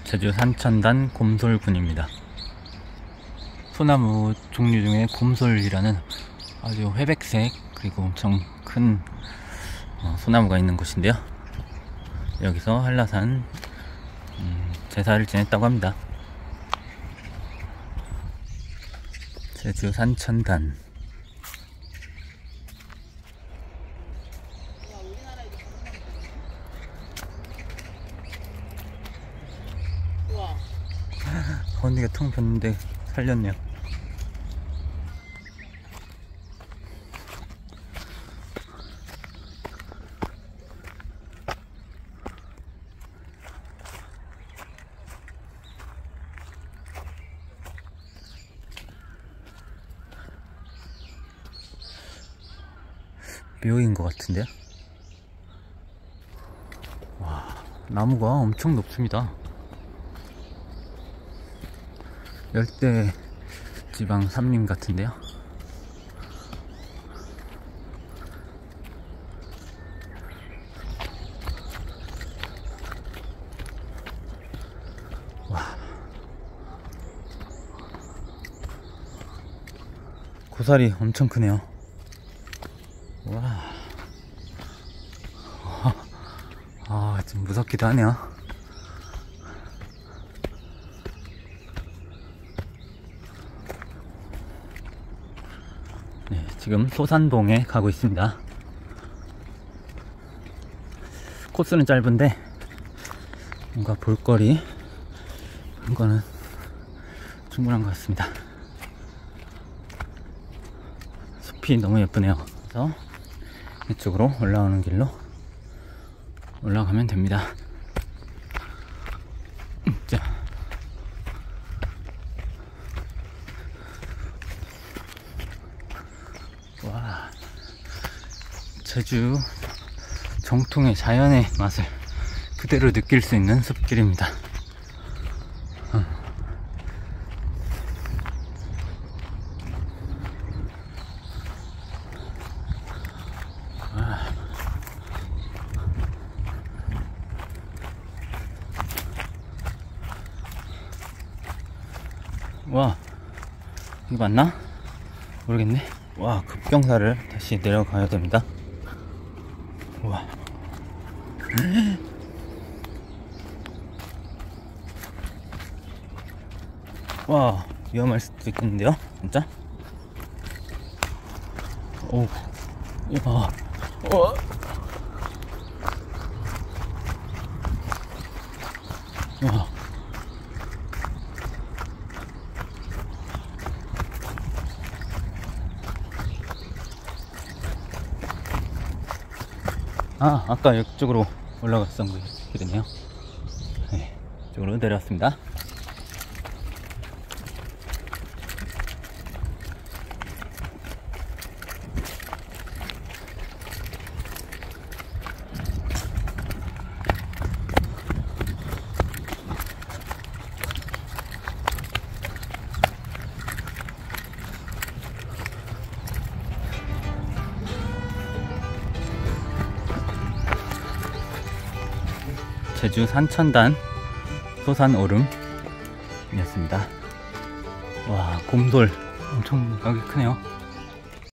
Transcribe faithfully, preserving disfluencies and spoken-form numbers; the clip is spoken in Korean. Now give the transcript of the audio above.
제주 산천단 곰솔군입니다. 소나무 종류 중에 곰솔이라는 아주 회백색 그리고 엄청 큰 어, 소나무가 있는 곳인데요. 여기서 한라산 음, 제사를 지냈다고 합니다. 제주 산천단. 언니가 텅 폈는데 살렸네요. 묘인 것 같은데요? 와, 나무가 엄청 높습니다. 열대 지방 삼림 같은데요. 와, 고사리 엄청 크네요. 와, 아, 좀 무섭기도 하네요. 네, 지금 소산봉에 가고 있습니다. 코스는 짧은데 뭔가 볼거리 한 거는 충분한 것 같습니다. 숲이 너무 예쁘네요. 그래서 이쪽으로 올라오는 길로 올라가면 됩니다. 자, 와, 제주 정통의 자연의 맛을 그대로 느낄 수 있는 숲길입니다. 어. 와. 와, 이거 맞나? 모르겠네. 와, 급경사를 다시 내려가야 됩니다. 와, 와, 위험할 수도 있겠는데요, 진짜? 오, 야, 어, 와. 아, 아까 이쪽으로 올라갔던 길이네요. 네, 이쪽으로 내려왔습니다. 제주 산천단 소산오름이었습니다. 와, 곰돌 엄청 가게 크네요.